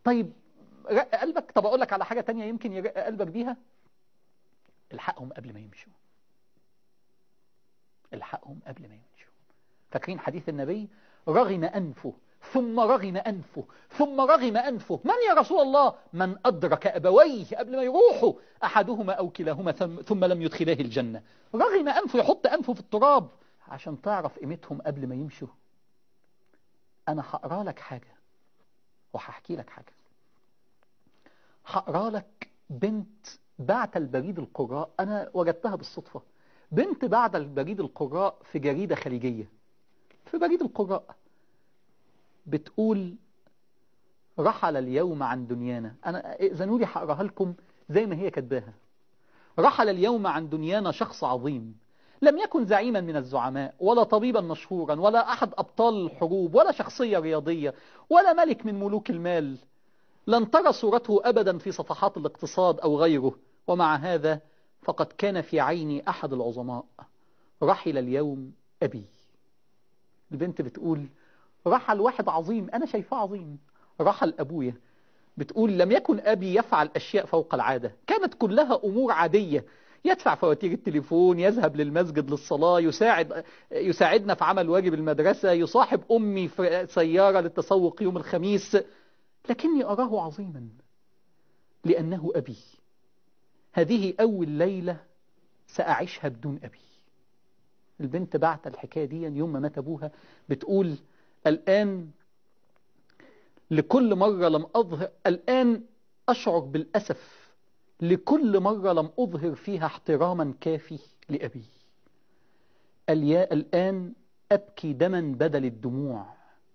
طيب رق قلبك. طب اقول لك على حاجة تانية يمكن يرق قلبك بيها، الحقهم قبل ما يمشوا. الحقهم قبل ما يمشوا. فاكرين حديث النبي؟ رغم أنفه ثم رغم أنفه ثم رغم أنفه. من يا رسول الله؟ من أدرك أبويه قبل ما يروحوا، أحدهما أو كلاهما ثم لم يدخلاه الجنة. رغم أنفه، يحط أنفه في التراب عشان تعرف قيمتهم قبل ما يمشوا. أنا هقرأ لك حاجة وهحكي لك حاجة. هقرأ لك بنت بعت البريد القراء، أنا وجدتها بالصدفة. بنت بعت البريد القراء في جريدة خليجية، في بريد القراء بتقول: رحل اليوم عن دنيانا. أنا إذنوا لي هقراها لكم زي ما هي كاتباها. رحل اليوم عن دنيانا شخص عظيم، لم يكن زعيما من الزعماء ولا طبيبا مشهورا ولا أحد أبطال الحروب ولا شخصية رياضية ولا ملك من ملوك المال. لن ترى صورته أبدا في صفحات الاقتصاد أو غيره، ومع هذا فقد كان في عيني أحد العظماء. رحل اليوم أبي. البنت بتقول: رحل واحد عظيم، أنا شايفاه عظيم، رحل أبويا. بتقول: لم يكن أبي يفعل أشياء فوق العادة، كانت كلها أمور عادية. يدفع فواتير التليفون، يذهب للمسجد للصلاة، يساعدنا في عمل واجب المدرسة، يصاحب أمي في سيارة للتسوق يوم الخميس. لكني أراه عظيما لأنه أبي. هذه أول ليلة سأعيشها بدون أبي. البنت بعت الحكاية دي يوم ما مات أبوها. بتقول: الآن لكل مرة لم أظهر، الآن أشعر بالأسف لكل مرة لم أظهر فيها احتراما كافي لأبي. الآن أبكي دما بدل الدموع.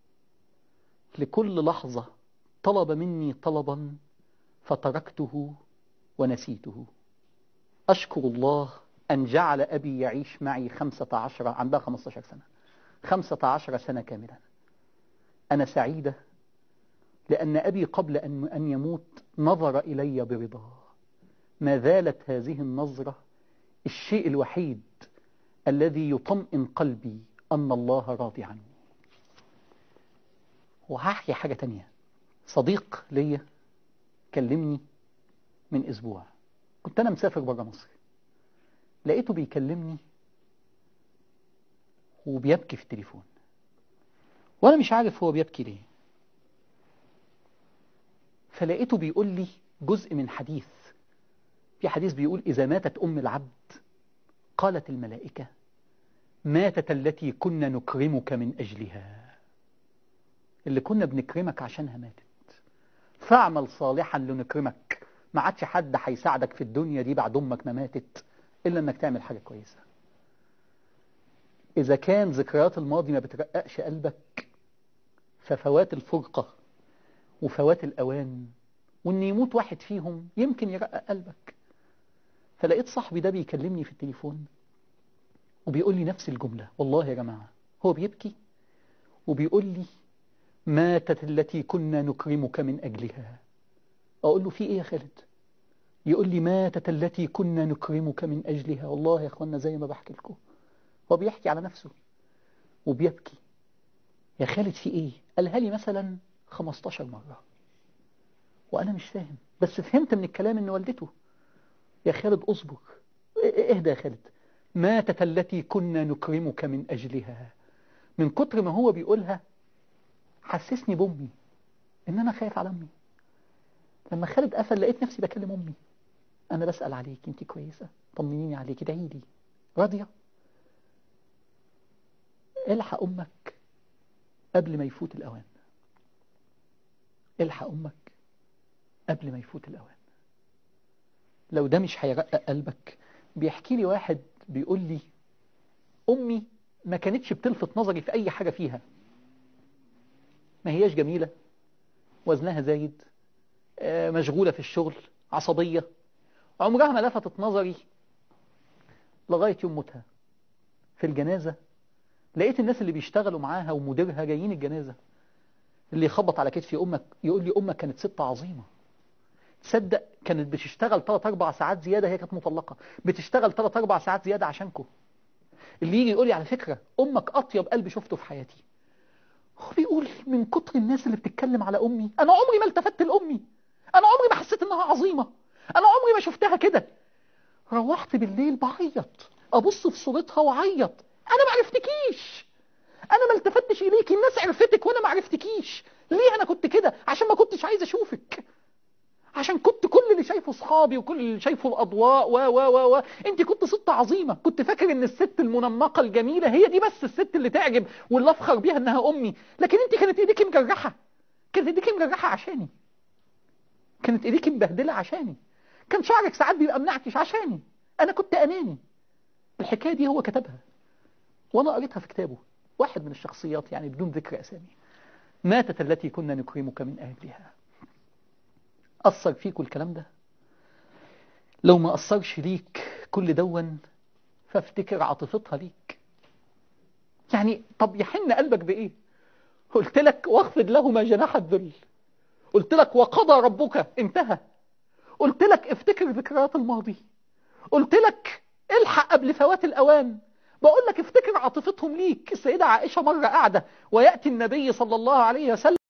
لكل لحظة طلب مني طلبا فتركته ونسيته. أشكر الله أن جعل أبي يعيش معي 15، عندها 15 سنة، 15 سنة كاملة. أنا سعيدة لأن أبي قبل أن يموت نظر إلي برضا. ما زالت هذه النظرة الشيء الوحيد الذي يطمئن قلبي أن الله راضي عني. وهحكي حاجة تانية. صديق ليا كلمني من أسبوع، كنت أنا مسافر برا مصر، لقيته بيكلمني وبيبكي في التليفون، وأنا مش عارف هو بيبكي ليه. فلقيته بيقول لي جزء من حديث، في حديث بيقول: إذا ماتت أم العبد قالت الملائكة: ماتت التي كنا نكرمك من أجلها، اللي كنا بنكرمك عشانها ماتت، فاعمل صالحا لنكرمك. ما عادش حد هيساعدك في الدنيا دي بعد أمك ما ماتت إلا أنك تعمل حاجة كويسة. إذا كان ذكريات الماضي ما بترققش قلبك، ففوات الفرقة وفوات الأوان وإن يموت واحد فيهم يمكن يرقق قلبك. فلقيت صاحبي ده بيكلمني في التليفون وبيقول لي نفس الجملة. والله يا جماعة هو بيبكي وبيقول لي: ماتت التي كنا نكرمك من أجلها. أقول له: في إيه يا خالد؟ يقول لي: ماتت التي كنا نكرمك من أجلها. والله يا أخوانا زي ما بحكي لكم، هو بيحكي على نفسه وبيبكي. يا خالد في إيه؟ قالها لي مثلا 15 مرة وأنا مش فاهم، بس فهمت من الكلام إن والدته. يا خالد أصبر، اهدى يا خالد. ماتت التي كنا نكرمك من أجلها. من كتر ما هو بيقولها حسسني بأمي، إن أنا خايف على أمي. لما خالد قفل لقيت نفسي بكلم أمي: أنا بسأل عليك، أنت كويسة؟ طمنيني عليك، ادعي لي، راضية؟ الحق أمك قبل ما يفوت الأوان. الحق أمك قبل ما يفوت الأوان. لو ده مش هيرقق قلبك. بيحكي لي واحد بيقول لي: أمي ما كانتش بتلفت نظري في أي حاجة فيها، ما هياش جميلة، وزنها زايد، مشغولة في الشغل، عصبية، عمرها ما لفتت نظري لغاية يوم موتها. في الجنازة لقيت الناس اللي بيشتغلوا معاها ومديرها جايين الجنازة. اللي يخبط على كتفي: أمك، يقول لي: أمك كانت ست عظيمة. تصدق كانت بتشتغل 3-4 ساعات زيادة، هي كانت مطلقة، بتشتغل 3-4 ساعات زيادة عشانكم. اللي يجي يقول لي: على فكرة أمك أطيب قلب شفته في حياتي. هو بيقول من كتر الناس اللي بتتكلم على امي انا عمري ما التفت لامي، انا عمري ما حسيت انها عظيمة، انا عمري ما شفتها كده. روحت بالليل بعيط، ابص في صورتها وعيط، انا ما عرفتكيش، انا ما التفتش اليكي، الناس عرفتك وانا ما عرفتكيش. ليه انا كنت كده؟ عشان ما كنتش عايز اشوفك، عشان كنت كل اللي شايفه صحابي وكل اللي شايفه الاضواء و انت كنت ست عظيمه، كنت فاكر ان الست المنمقه الجميله هي دي بس الست اللي تعجب واللي افخر بيها انها امي. لكن انت كانت ايديكي مجرحه، كانت ايديكي مجرحه عشاني، كانت ايديكي مبهدله عشاني، كان شعرك ساعات بيبقى منعكش عشاني، انا كنت اناني. الحكايه دي هو كتبها وانا قريتها في كتابه، واحد من الشخصيات يعني بدون ذكر اسامي. ماتت التي كنا نكرمك من اجلها. اثر فيكوا الكلام ده؟ لو ما اثرش ليك كل دون فافتكر عاطفتها ليك. يعني طب يحن قلبك بايه؟ قلت لك واخفض لهما جناح الذل، قلت لك وقضى ربك، انتهى. قلت لك افتكر ذكريات الماضي، قلت لك الحق قبل فوات الاوان. بقول لك افتكر عاطفتهم ليك. السيدة عائشة مرة قاعدة ويأتي النبي صلى الله عليه وسلم